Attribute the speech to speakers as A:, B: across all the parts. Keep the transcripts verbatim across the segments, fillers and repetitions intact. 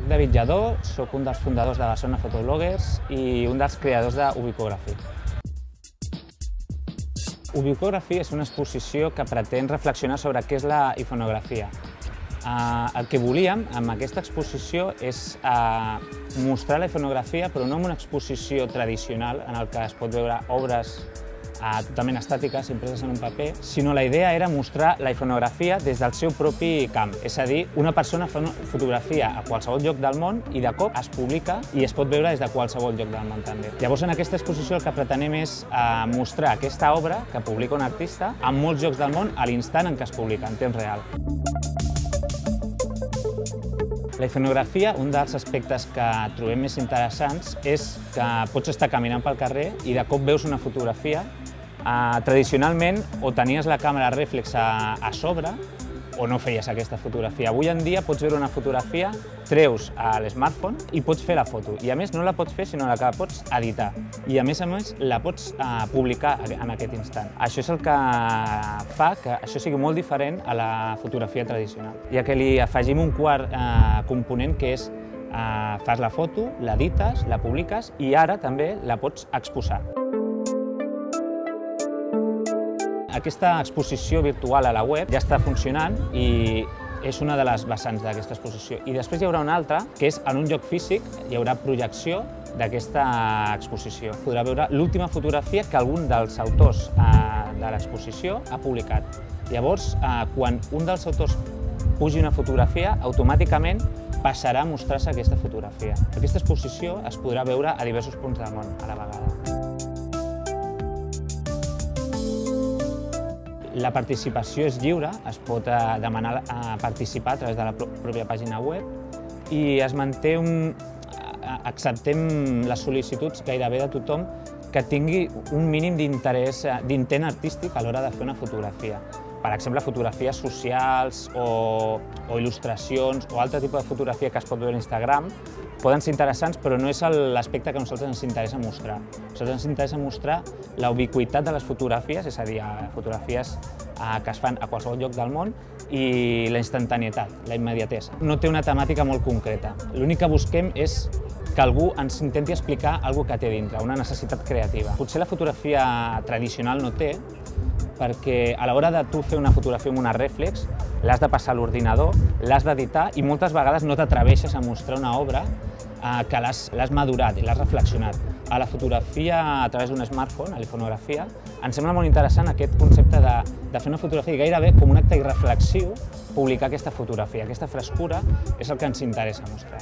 A: Soc David Lladó, soc un dels fundadors de Barcelona Photobloggers i un dels creadors de Ubiquography. Ubiquography és una exposició que pretén reflexionar sobre què és la iconografia. Uh, el que volíem amb aquesta exposició és uh, mostrar la iconografia, però no en una exposició tradicional en el que es pot veure obres uh, totalment estàtiques, impreses en un paper, sinó la idea era mostrar la iconografia des del seu propi camp. És a dir, una persona fa una fotografia a qualsevol lloc del món i de cop es publica i es pot veure des de qualsevol lloc del món també. Llavors, en aquesta exposició el que pretenem és uh, mostrar aquesta obra que publica un artista en molts llocs del món a l'instant en què es publica, en temps real. La iconografia, un dels aspectes que trobem més interessants és que pots estar caminant pel carrer i de cop veus una fotografia. Uh, tradicionalment, o tenies la càmera rèflex a, a sobre o no feies aquesta fotografia. Avui en dia pots veure una fotografia, treus a l'smartphone i pots fer la foto. I a més no la pots fer, sinó que la pots editar. I a més a més la pots uh, publicar en aquest instant. Això és el que fa que això sigui molt diferent a la fotografia tradicional. Ja que li afegim un quart uh, component que és uh, fas la foto, l'edites, la publiques i ara també la pots exposar. Aquesta exposició virtual a la web ja està funcionant i és una de les vessants d'aquesta exposició. I després hi haurà una altra, que és en un lloc físic, hi haurà projecció d'aquesta exposició. Podrà veure l'última fotografia que algun dels autors eh, de l'exposició ha publicat. Llavors, eh, quan un dels autors pugi una fotografia, automàticament passarà a mostrar-se aquesta fotografia. Aquesta exposició es podrà veure a diversos punts del món a la vegada. La participació és lliure, es pot demanar a participar a través de la pròpia pàgina web i es manté un... acceptem les sol·licituds gairebé de tothom que tingui un mínim d'interès, d'intent artístic a l'hora de fer una fotografia. Per exemple, fotografies socials o, o il·lustracions o altre tipus de fotografia que es pot veure a Instagram poden ser interessants, però no és l'aspecte que a nosaltres ens interessa mostrar. A nosaltres ens interessa mostrar la ubiquitat de les fotografies, és a dir, fotografies que es fan a qualsevol lloc del món, i la instantanietat, la immediatesa. No té una temàtica molt concreta. L'únic que busquem és que algú ens intenti explicar alguna cosa que té dintre, una necessitat creativa. Potser la fotografia tradicional no té, perquè a l'hora de tu fer una fotografia amb una rèflex l'has de passar a l'ordinador, l'has d'editar i moltes vegades no t'atreveixes a mostrar una obra eh, que l'has madurat i l'has reflexionat. A la fotografia a través d'un smartphone, a l'iconografia, ens sembla molt interessant aquest concepte de, de fer una fotografia i gairebé com un acte irreflexiu publicar aquesta fotografia. Aquesta frescura és el que ens interessa mostrar.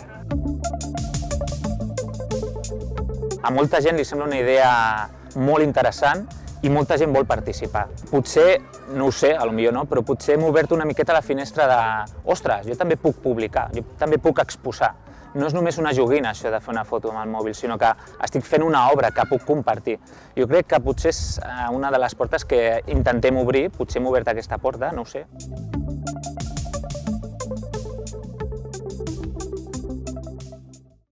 A: A molta gent li sembla una idea molt interessant i molta gent vol participar. Potser, no ho sé, potser no, però potser hem obert una miqueta la finestra de ostres, jo també puc publicar, jo també puc exposar. No és només una joguina això de fer una foto amb el mòbil, sinó que estic fent una obra que puc compartir. Jo crec que potser és una de les portes que intentem obrir, potser hem obert aquesta porta, no ho sé.